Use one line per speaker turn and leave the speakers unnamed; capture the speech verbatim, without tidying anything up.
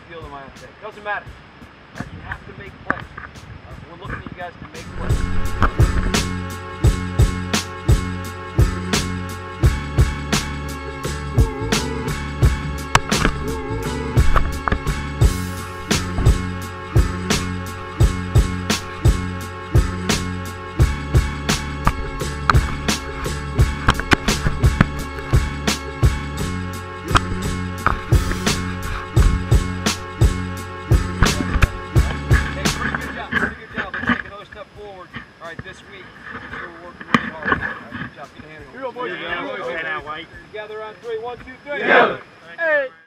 field on my own state. Doesn't matter. Uh, you have to make plays. Uh, we're looking at you guys to make plays. All right, this week, we're working really hard. All right, good job. Get a hand in it. Here we go, boys. Together on three. One, two, three. Together. Hey.